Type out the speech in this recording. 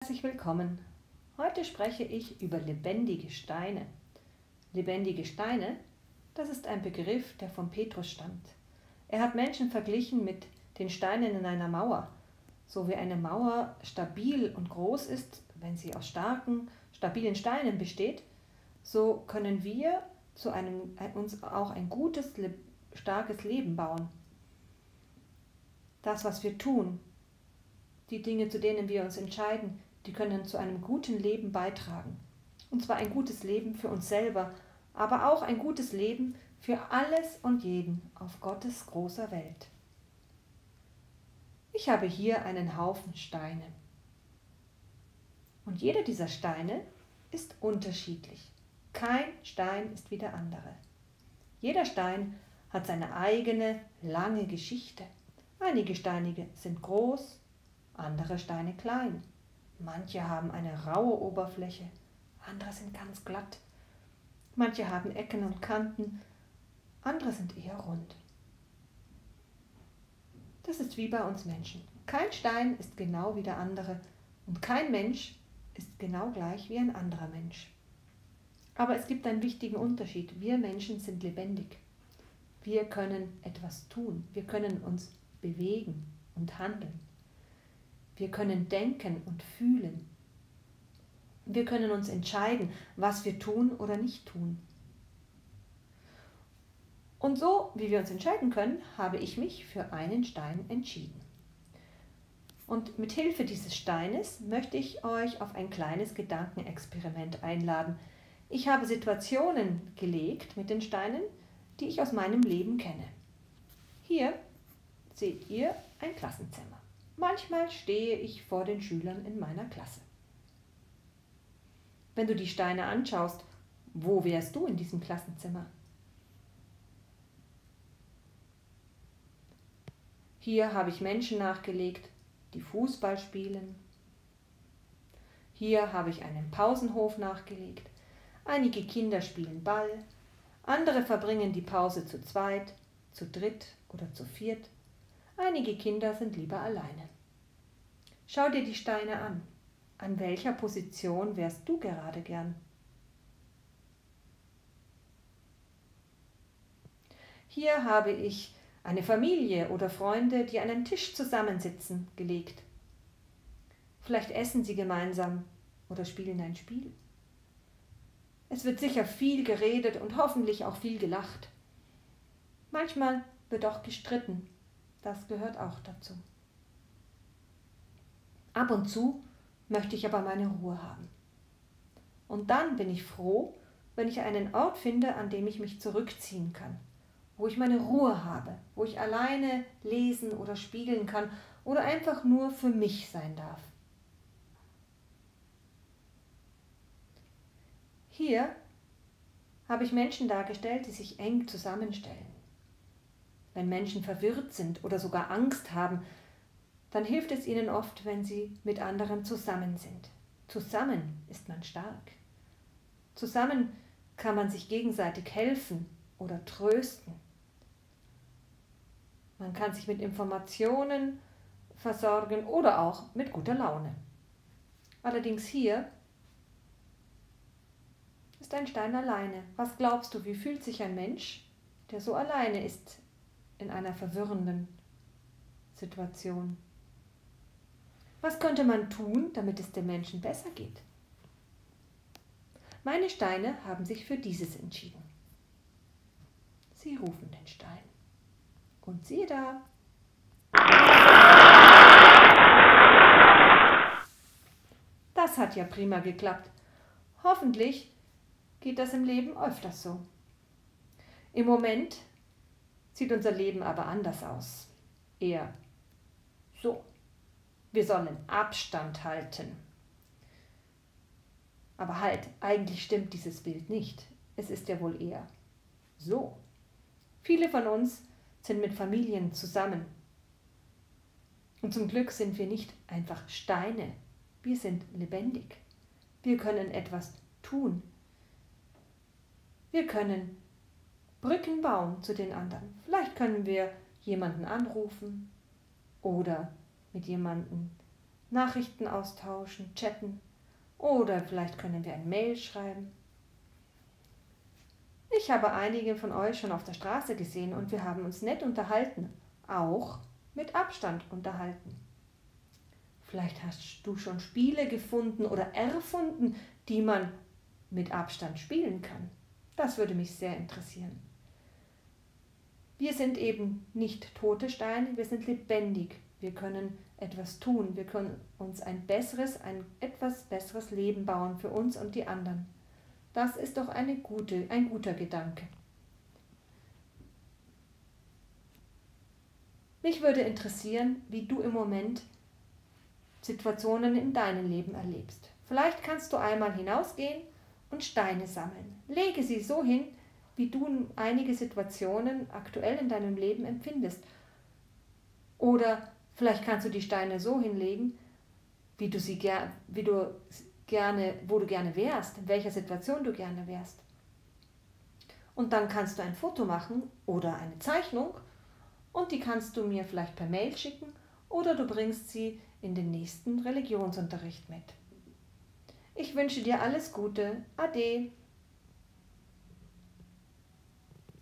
herzlich willkommen. Heute spreche ich über lebendige Steine. Lebendige Steine, das ist ein Begriff, der von Petrus stammt. Er hat Menschen verglichen mit den Steinen in einer Mauer. So wie eine Mauer stabil und groß ist, wenn sie aus starken, stabilen Steinen besteht, so können wir uns auch ein gutes, starkes Leben bauen. Das, was wir tun, die Dinge, zu denen wir uns entscheiden, die können zu einem guten Leben beitragen. Und zwar ein gutes Leben für uns selber, aber auch ein gutes Leben für alles und jeden auf Gottes großer Welt. Ich habe hier einen Haufen Steine. Und jeder dieser Steine ist unterschiedlich. Kein Stein ist wie der andere. Jeder Stein hat seine eigene, lange Geschichte. Einige Steine sind groß, andere Steine klein. Manche haben eine raue Oberfläche, andere sind ganz glatt. Manche haben Ecken und Kanten, andere sind eher rund. Das ist wie bei uns Menschen. Kein Stein ist genau wie der andere und kein Mensch ist genau gleich wie ein anderer Mensch. Aber es gibt einen wichtigen Unterschied. Wir Menschen sind lebendig. Wir können etwas tun. Wir können uns bewegen und handeln. Wir können denken und fühlen. Wir können uns entscheiden, was wir tun oder nicht tun. Und so, wie wir uns entscheiden können, habe ich mich für einen Stein entschieden. Und mit Hilfe dieses Steines möchte ich euch auf ein kleines Gedankenexperiment einladen. Ich habe Situationen gelegt mit den Steinen, die ich aus meinem Leben kenne. Hier seht ihr ein Klassenzimmer. Manchmal stehe ich vor den Schülern in meiner Klasse. Wenn du die Steine anschaust, wo wärst du in diesem Klassenzimmer? Hier habe ich Menschen nachgelegt, die Fußball spielen. Hier habe ich einen Pausenhof nachgelegt. Einige Kinder spielen Ball, andere verbringen die Pause zu zweit, zu dritt oder zu viert. Einige Kinder sind lieber alleine. Schau dir die Steine an. An welcher Position wärst du gerade gern? Hier habe ich eine Familie oder Freunde, die an einem Tisch zusammensitzen, gelegt. Vielleicht essen sie gemeinsam oder spielen ein Spiel. Es wird sicher viel geredet und hoffentlich auch viel gelacht. Manchmal wird auch gestritten. Das gehört auch dazu. Ab und zu möchte ich aber meine Ruhe haben. Und dann bin ich froh, wenn ich einen Ort finde, an dem ich mich zurückziehen kann, wo ich meine Ruhe habe, wo ich alleine lesen oder spielen kann oder einfach nur für mich sein darf. Hier habe ich Menschen dargestellt, die sich eng zusammenstellen. Wenn Menschen verwirrt sind oder sogar Angst haben, dann hilft es ihnen oft, wenn sie mit anderen zusammen sind. Zusammen ist man stark. Zusammen kann man sich gegenseitig helfen oder trösten. Man kann sich mit Informationen versorgen oder auch mit guter Laune. Allerdings hier ist ein Stein alleine. Was glaubst du, wie fühlt sich ein Mensch, der so alleine ist in einer verwirrenden Situation? Was könnte man tun, damit es dem Menschen besser geht? Meine Steine haben sich für dieses entschieden. Sie rufen den Stein. Und siehe da! Das hat ja prima geklappt. Hoffentlich geht das im Leben öfters so. Im Moment sieht unser Leben aber anders aus. Eher so. Wir sollen Abstand halten. Aber halt, eigentlich stimmt dieses Bild nicht. Es ist ja wohl eher so. Viele von uns sind mit Familien zusammen. Und zum Glück sind wir nicht einfach Steine. Wir sind lebendig. Wir können etwas tun. Wir können Brücken bauen zu den anderen. Vielleicht können wir jemanden anrufen oder mit jemandem Nachrichten austauschen, chatten oder vielleicht können wir ein Mail schreiben. Ich habe einige von euch schon auf der Straße gesehen und wir haben uns nett unterhalten, auch mit Abstand unterhalten. Vielleicht hast du schon Spiele gefunden oder erfunden, die man mit Abstand spielen kann. Das würde mich sehr interessieren. Wir sind eben nicht tote Steine, wir sind lebendig. Wir können etwas tun, wir können uns ein etwas besseres Leben bauen für uns und die anderen. Das ist doch ein guter Gedanke. Mich würde interessieren, wie du im Moment Situationen in deinem Leben erlebst. Vielleicht kannst du einmal hinausgehen und Steine sammeln. Lege sie so hin, wie du einige Situationen aktuell in deinem Leben empfindest. Oder vielleicht kannst du die Steine so hinlegen, wo du gerne wärst, in welcher Situation du gerne wärst. Und dann kannst du ein Foto machen oder eine Zeichnung und die kannst du mir vielleicht per Mail schicken oder du bringst sie in den nächsten Religionsunterricht mit. Ich wünsche dir alles Gute. Ade.